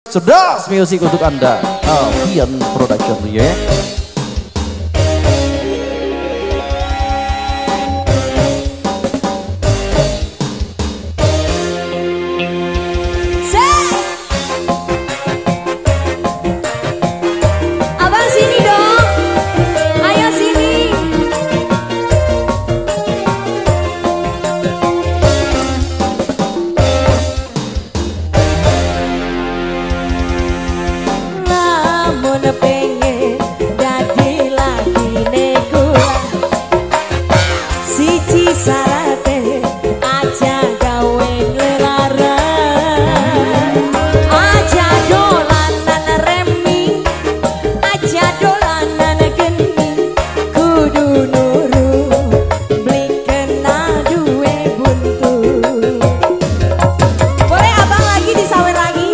Sedas musik untuk Anda, Alfian Production ya. Pengen dadi lagi nego siji sarate aja gawe lelaran aja dolanan remi aja dolanan geni kudu nuru beli kena duwe buntu. Boleh abang lagi disawer lagi.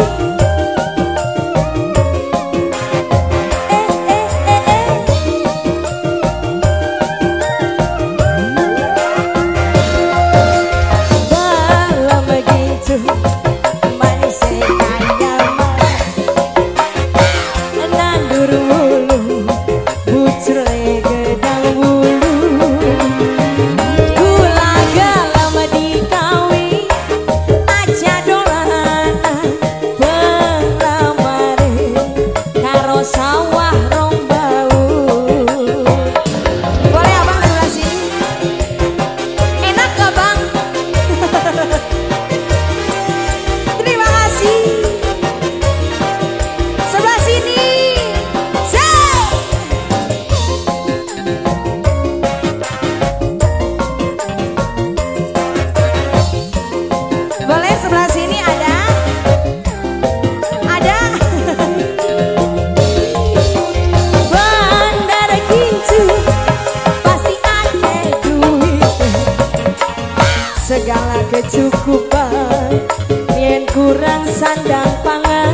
Segala kecukupan yen kurang sandang pangan.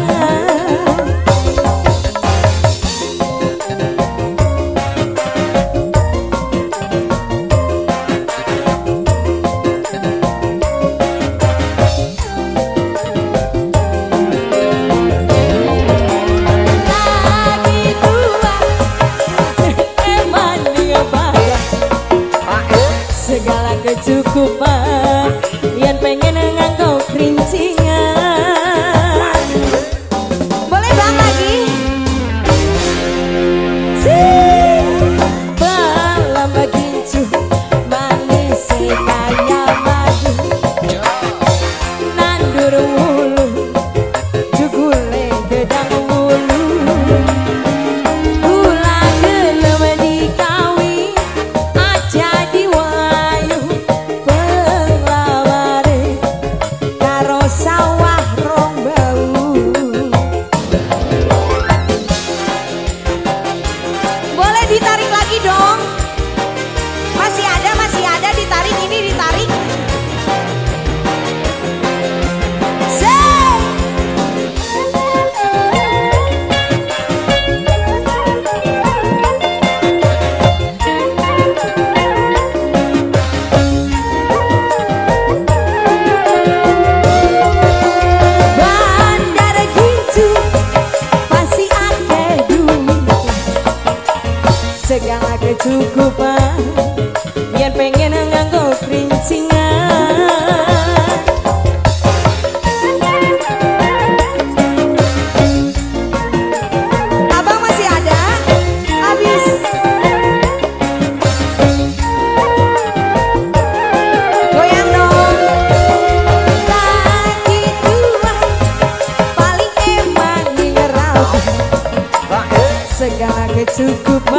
Lagi tua eman dia bagai segala kecukupan yang pengen nganggo kerincingan. Boleh bang lagi? Balam begincu manis kaya madu nandur wulu jugule gedang wulu gula gelem dikawi aja diwayu sawah rong bau. Boleh ditarik lagi dong. Masih ada ditarik, ini ditarik. Segala kecukupan yang pengen nganggo kerincingan. Abang masih ada? Habis. Goyang dong. Lagi tua paling eman ngerau segala kecukupan